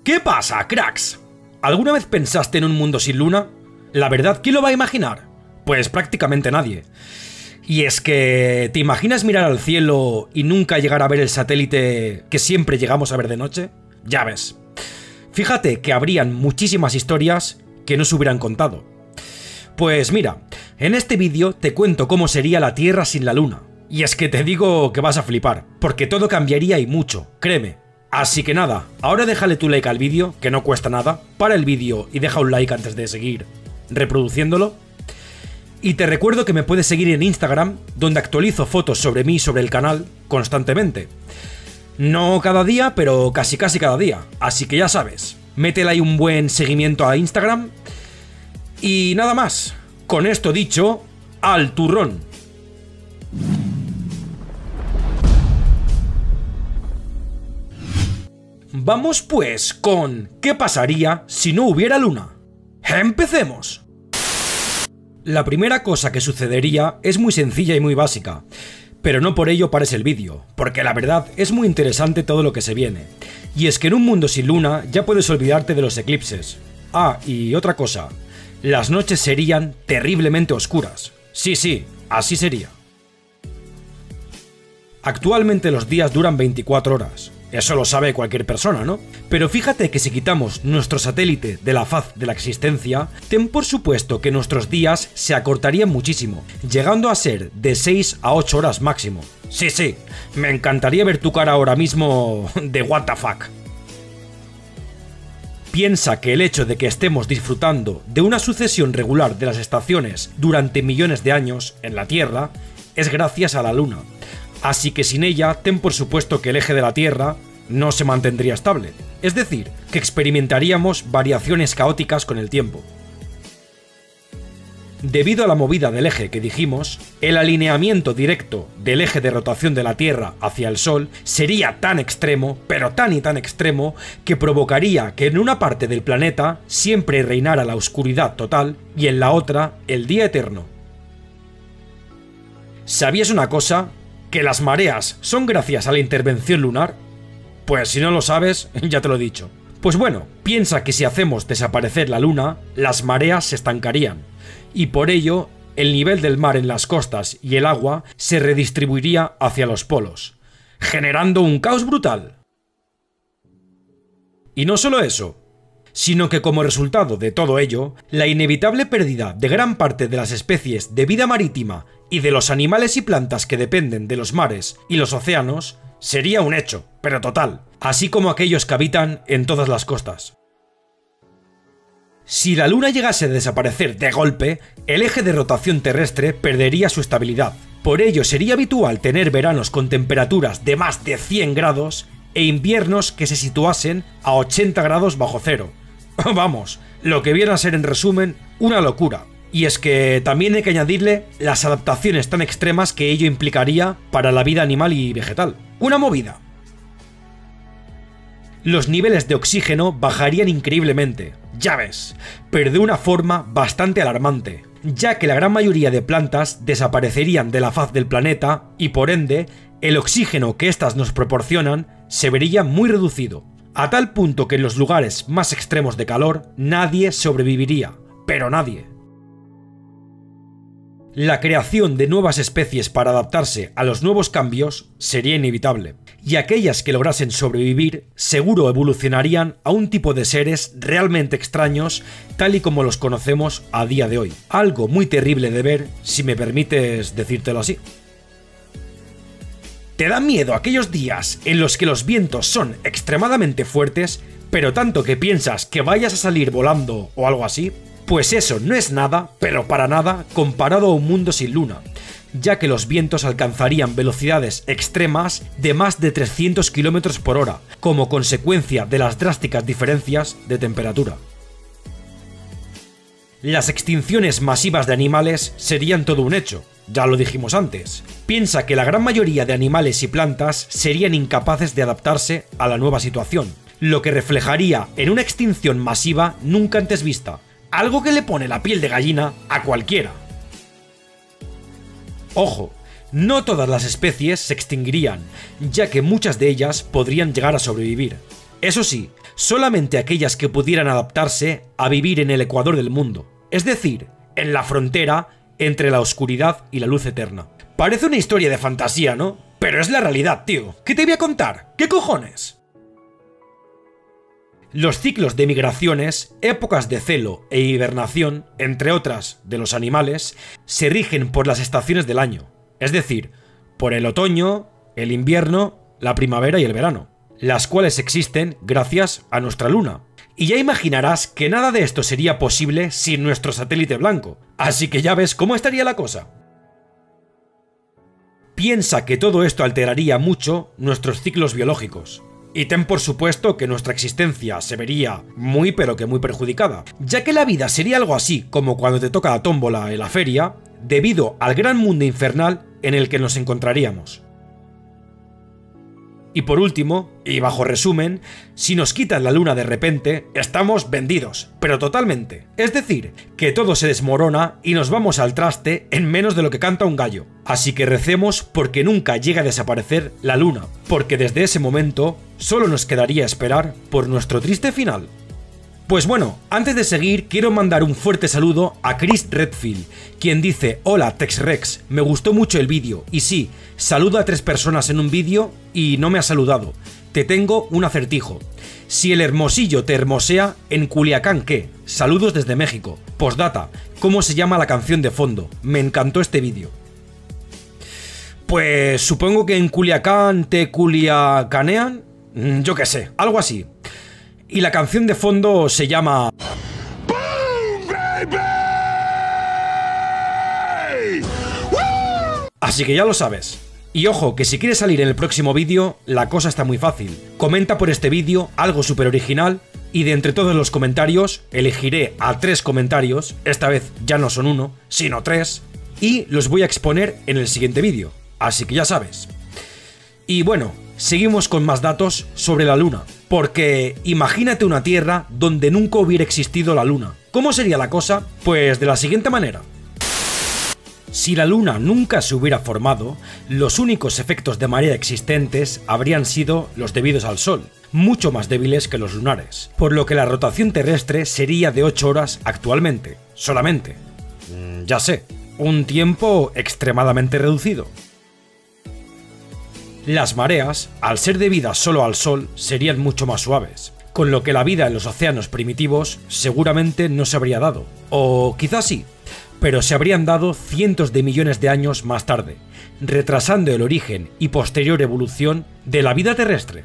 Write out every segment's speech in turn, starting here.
¿Qué pasa, cracks? ¿Alguna vez pensaste en un mundo sin luna? La verdad, ¿quién lo va a imaginar? Pues prácticamente nadie. Y es que, ¿te imaginas mirar al cielo y nunca llegar a ver el satélite que siempre llegamos a ver de noche? Ya ves. Fíjate que habrían muchísimas historias que no se hubieran contado. Pues mira, en este vídeo te cuento cómo sería la Tierra sin la luna. Y es que te digo que vas a flipar, porque todo cambiaría y mucho, créeme. Así que nada, ahora déjale tu like al vídeo, que no cuesta nada, para el vídeo y deja un like antes de seguir reproduciéndolo. Y te recuerdo que me puedes seguir en Instagram, donde actualizo fotos sobre mí y sobre el canal constantemente. No cada día, pero casi cada día, así que ya sabes, métele ahí un buen seguimiento a Instagram. Y nada más, con esto dicho, al turrón. Vamos pues con ¿qué pasaría si no hubiera luna? ¡Empecemos! La primera cosa que sucedería es muy sencilla y muy básica, pero no por ello pares el vídeo, porque la verdad es muy interesante todo lo que se viene. Y es que en un mundo sin luna ya puedes olvidarte de los eclipses. Ah, y otra cosa, las noches serían terriblemente oscuras. Sí, así sería. Actualmente los días duran 24 horas. Eso lo sabe cualquier persona, ¿no? Pero fíjate que si quitamos nuestro satélite de la faz de la existencia, ten por supuesto que nuestros días se acortarían muchísimo, llegando a ser de 6 a 8 horas máximo. Sí, me encantaría ver tu cara ahora mismo de what the fuck. Piensa que el hecho de que estemos disfrutando de una sucesión regular de las estaciones durante millones de años en la Tierra es gracias a la Luna. Así que sin ella, ten por supuesto que el eje de la Tierra no se mantendría estable, es decir, que experimentaríamos variaciones caóticas con el tiempo. Debido a la movida del eje que dijimos, el alineamiento directo del eje de rotación de la Tierra hacia el Sol sería tan extremo, pero tan extremo, que provocaría que en una parte del planeta siempre reinara la oscuridad total y en la otra el día eterno. ¿Sabías una cosa? ¿Que las mareas son gracias a la intervención lunar? Pues si no lo sabes, ya te lo he dicho. Pues bueno, piensa que si hacemos desaparecer la luna, las mareas se estancarían, y por ello, el nivel del mar en las costas y el agua se redistribuiría hacia los polos, generando un caos brutal. Y no solo eso, sino que como resultado de todo ello, la inevitable pérdida de gran parte de las especies de vida marítima y de los animales y plantas que dependen de los mares y los océanos sería un hecho, pero total, así como aquellos que habitan en todas las costas. Si la luna llegase a desaparecer de golpe, el eje de rotación terrestre perdería su estabilidad. Por ello sería habitual tener veranos con temperaturas de más de 100 grados e inviernos que se situasen a 80 grados bajo cero. Vamos, lo que viene a ser en resumen una locura. Y es que también hay que añadirle las adaptaciones tan extremas que ello implicaría para la vida animal y vegetal. Una movida. Los niveles de oxígeno bajarían increíblemente, ya ves, pero de una forma bastante alarmante, ya que la gran mayoría de plantas desaparecerían de la faz del planeta y por ende, el oxígeno que éstas nos proporcionan se vería muy reducido, a tal punto que en los lugares más extremos de calor nadie sobreviviría, pero nadie. La creación de nuevas especies para adaptarse a los nuevos cambios sería inevitable, y aquellas que lograsen sobrevivir seguro evolucionarían a un tipo de seres realmente extraños tal y como los conocemos a día de hoy. Algo muy terrible de ver, si me permites decírtelo así. ¿Te da miedo aquellos días en los que los vientos son extremadamente fuertes, pero tanto que piensas que vayas a salir volando o algo así? Pues eso no es nada, pero para nada, comparado a un mundo sin luna, ya que los vientos alcanzarían velocidades extremas de más de 300 km por hora, como consecuencia de las drásticas diferencias de temperatura. Las extinciones masivas de animales serían todo un hecho, ya lo dijimos antes. Piensa que la gran mayoría de animales y plantas serían incapaces de adaptarse a la nueva situación, lo que reflejaría en una extinción masiva nunca antes vista. Algo que le pone la piel de gallina a cualquiera. Ojo, no todas las especies se extinguirían, ya que muchas de ellas podrían llegar a sobrevivir. Eso sí, solamente aquellas que pudieran adaptarse a vivir en el ecuador del mundo, es decir, en la frontera entre la oscuridad y la luz eterna. Parece una historia de fantasía, ¿no? Pero es la realidad, tío. ¿Qué te voy a contar? ¿Qué cojones? Los ciclos de migraciones, épocas de celo e hibernación, entre otras de los animales, se rigen por las estaciones del año, es decir, por el otoño, el invierno, la primavera y el verano, las cuales existen gracias a nuestra luna. Y ya imaginarás que nada de esto sería posible sin nuestro satélite blanco, así que ya ves cómo estaría la cosa. Piensa que todo esto alteraría mucho nuestros ciclos biológicos. Y ten por supuesto que nuestra existencia se vería muy pero que muy perjudicada, ya que la vida sería algo así como cuando te toca la tómbola en la feria, debido al gran mundo infernal en el que nos encontraríamos. Y por último, y bajo resumen, si nos quitan la luna de repente, estamos vendidos, pero totalmente. Es decir, que todo se desmorona y nos vamos al traste en menos de lo que canta un gallo. Así que recemos porque nunca llegue a desaparecer la luna, porque desde ese momento solo nos quedaría esperar por nuestro triste final. Pues bueno, antes de seguir quiero mandar un fuerte saludo a Chris Redfield, quien dice: hola TexRex, me gustó mucho el vídeo, y sí, saludo a 3 personas en un vídeo y no me ha saludado. Te tengo un acertijo. Si el Hermosillo te hermosea, ¿en Culiacán qué? Saludos desde México. Postdata, ¿cómo se llama la canción de fondo? Me encantó este vídeo. Pues supongo que en Culiacán te culiacanean, yo qué sé, algo así. Y la canción de fondo se llama... ¡Boom, baby! Así que ya lo sabes. Y ojo, que si quieres salir en el próximo vídeo, la cosa está muy fácil. Comenta por este vídeo algo súper original y de entre todos los comentarios elegiré a 3 comentarios, esta vez ya no son 1, sino 3, y los voy a exponer en el siguiente vídeo. Así que ya sabes. Y bueno, seguimos con más datos sobre la luna. Porque imagínate una Tierra donde nunca hubiera existido la luna. ¿Cómo sería la cosa? Pues de la siguiente manera. Si la luna nunca se hubiera formado, los únicos efectos de marea existentes habrían sido los debidos al Sol, mucho más débiles que los lunares, por lo que la rotación terrestre sería de 8 horas actualmente, solamente. Ya sé, un tiempo extremadamente reducido. Las mareas, al ser debidas solo al Sol, serían mucho más suaves, con lo que la vida en los océanos primitivos seguramente no se habría dado, o quizás sí, pero se habrían dado cientos de millones de años más tarde, retrasando el origen y posterior evolución de la vida terrestre.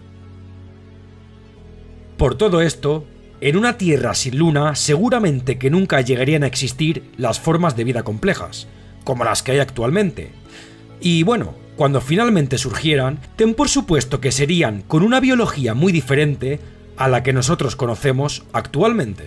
Por todo esto, en una Tierra sin luna seguramente que nunca llegarían a existir las formas de vida complejas, como las que hay actualmente. Y bueno, cuando finalmente surgieran, ten por supuesto que serían con una biología muy diferente a la que nosotros conocemos actualmente.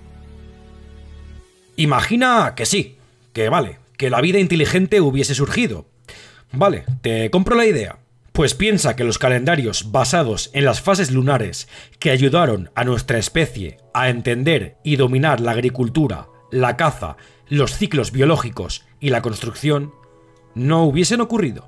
Imagina que sí, que vale, que la vida inteligente hubiese surgido. Vale, te compro la idea. Pues piensa que los calendarios basados en las fases lunares que ayudaron a nuestra especie a entender y dominar la agricultura, la caza, los ciclos biológicos y la construcción, no hubiesen ocurrido.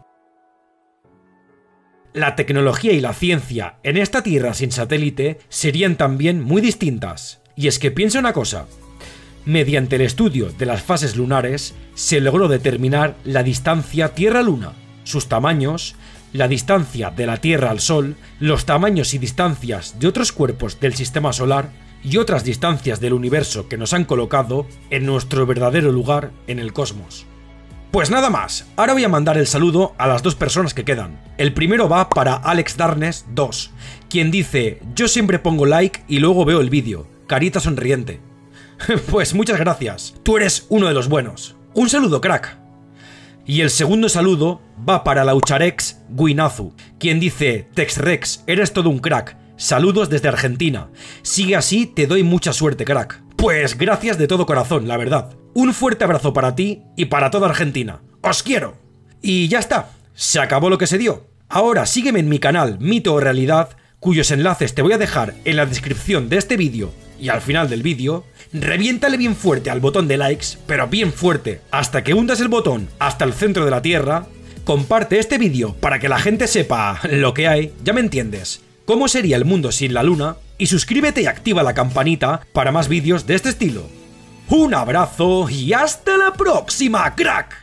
La tecnología y la ciencia en esta Tierra sin satélite serían también muy distintas. Y es que piensa una cosa. Mediante el estudio de las fases lunares se logró determinar la distancia Tierra-Luna, sus tamaños, la distancia de la Tierra al Sol, los tamaños y distancias de otros cuerpos del sistema solar y otras distancias del universo que nos han colocado en nuestro verdadero lugar en el cosmos. Pues nada más, ahora voy a mandar el saludo a las 2 personas que quedan. El primero va para Alex Darnes 2, quien dice: yo siempre pongo like y luego veo el vídeo, carita sonriente. Pues muchas gracias, tú eres uno de los buenos. Un saludo, crack. Y el segundo saludo va para Laucharex Guinazu, quien dice: TexRex, eres todo un crack, saludos desde Argentina, sigue así, te doy mucha suerte, crack. Pues gracias de todo corazón, la verdad. Un fuerte abrazo para ti y para toda Argentina. ¡Os quiero! Y ya está, se acabó lo que se dio. Ahora sígueme en mi canal Mito o Realidad, cuyos enlaces te voy a dejar en la descripción de este vídeo y al final del vídeo. Reviéntale bien fuerte al botón de likes, pero bien fuerte, hasta que hundas el botón hasta el centro de la Tierra. Comparte este vídeo para que la gente sepa lo que hay, ya me entiendes. cómo sería el mundo sin la luna y suscríbete y activa la campanita para más vídeos de este estilo. ¡Un abrazo y hasta la próxima, crack!